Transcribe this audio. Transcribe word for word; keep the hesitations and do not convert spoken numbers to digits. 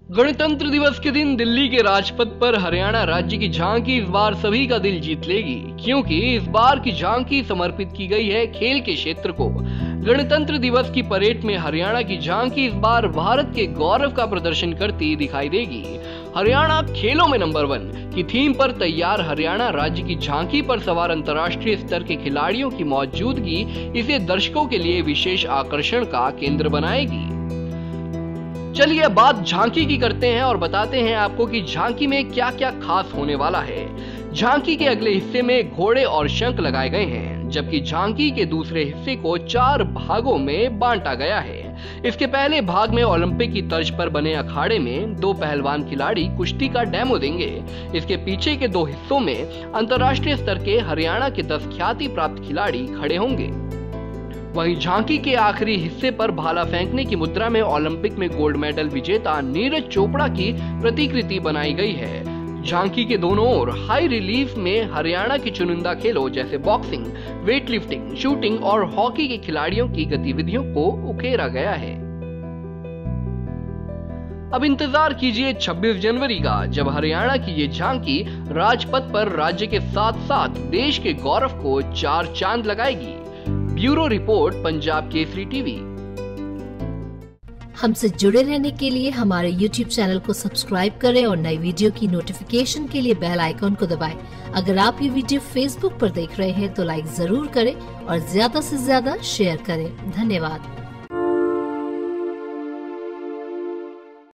गणतंत्र दिवस के दिन दिल्ली के राजपथ पर हरियाणा राज्य की झांकी इस बार सभी का दिल जीत लेगी, क्योंकि इस बार की झांकी समर्पित की गई है खेल के क्षेत्र को। गणतंत्र दिवस की परेड में हरियाणा की झांकी इस बार भारत के गौरव का प्रदर्शन करती दिखाई देगी। हरियाणा खेलों में नंबर वन की थीम पर तैयार हरियाणा राज्य की झांकी पर सवार अंतर्राष्ट्रीय स्तर के खिलाड़ियों की मौजूदगी इसे दर्शकों के लिए विशेष आकर्षण का केंद्र बनाएगी। चलिए बात झांकी की करते हैं और बताते हैं आपको कि झांकी में क्या क्या खास होने वाला है। झांकी के अगले हिस्से में घोड़े और शंख लगाए गए हैं, जबकि झांकी के दूसरे हिस्से को चार भागों में बांटा गया है। इसके पहले भाग में ओलंपिक की तर्ज पर बने अखाड़े में दो पहलवान खिलाड़ी कुश्ती का डेमो देंगे। इसके पीछे के दो हिस्सों में अंतर्राष्ट्रीय स्तर के हरियाणा के दस ख्याति प्राप्त खिलाड़ी खड़े होंगे। वहीं झांकी के आखिरी हिस्से पर भाला फेंकने की मुद्रा में ओलंपिक में गोल्ड मेडल विजेता नीरज चोपड़ा की प्रतिकृति बनाई गई है। झांकी के दोनों ओर हाई रिलीफ में हरियाणा की चुनिंदा खेलों जैसे बॉक्सिंग, वेट लिफ्टिंग, शूटिंग और हॉकी के खिलाड़ियों की गतिविधियों को उकेरा गया है। अब इंतजार कीजिए छब्बीस जनवरी का, जब हरियाणा की ये झांकी राजपथ पर राज्य के साथ साथ देश के गौरव को चार चांद लगाएगी। Bureau report, Punjab Kesari TV. हमसे जुड़े रहने के लिए हमारे यूट्यूब चैनल को सब्सक्राइब करें और नई वीडियो की नोटिफिकेशन के लिए बेल आइकॉन को दबाएं। अगर आप ये वीडियो फेसबुक पर देख रहे हैं तो लाइक जरूर करें और ज्यादा से ज्यादा शेयर करें। धन्यवाद।